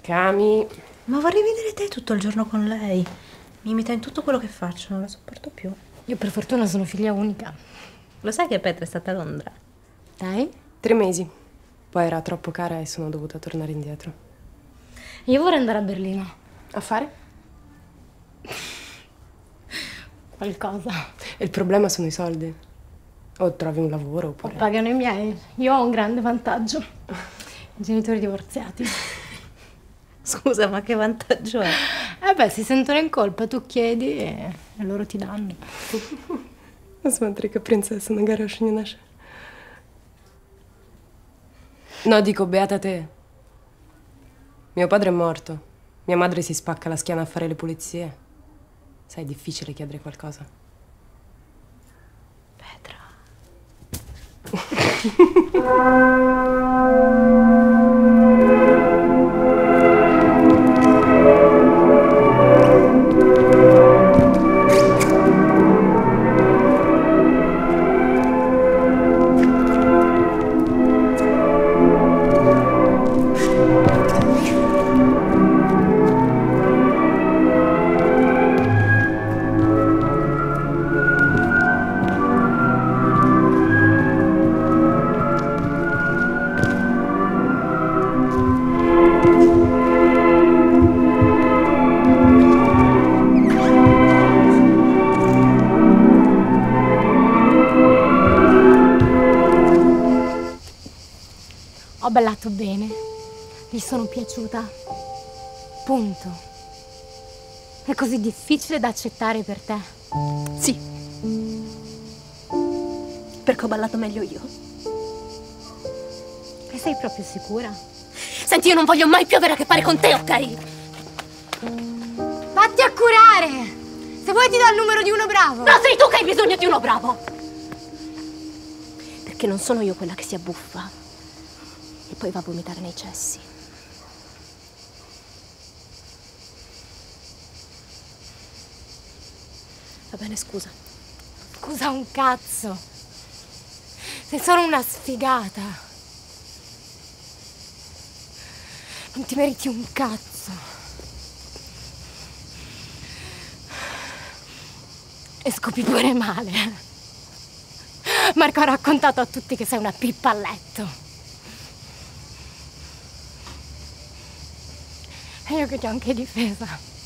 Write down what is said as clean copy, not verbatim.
Cami. Ma vorrei vedere te tutto il giorno con lei. Mi imita in tutto quello che faccio, non la sopporto più. Io per fortuna sono figlia unica. Lo sai che Petra è stata a Londra? Dai? 3 mesi. Poi era troppo cara e sono dovuta tornare indietro. Io vorrei andare a Berlino. A fare? Qualcosa. E il problema sono i soldi. O trovi un lavoro O oppure... pagano i miei. Io ho un grande vantaggio. I genitori divorziati. Scusa, ma che vantaggio è? Beh, si sentono in colpa, tu chiedi e loro ti danno. Смотри, che princessa, una garoša не наша. No, dico, beata te. Mio padre è morto. Mia madre si spacca la schiena a fare le pulizie. Sai, è difficile chiedere qualcosa. Petra. Ho ballato bene, gli sono piaciuta. Punto. È così difficile da accettare per te. Sì. Perché ho ballato meglio io. E sei proprio sicura? Senti, io non voglio mai più avere a che fare con te, ok? Vatti a curare! Se vuoi ti do il numero di uno bravo! No, sei tu che hai bisogno di uno bravo! Perché non sono io quella che si abbuffa e poi va a vomitare nei cessi. Va bene, scusa. Scusa un cazzo! Sei solo una sfigata! Non ti meriti un cazzo! E scopi pure male. Marco ha raccontato a tutti che sei una pippa a letto. E io che ti ho anche difesa.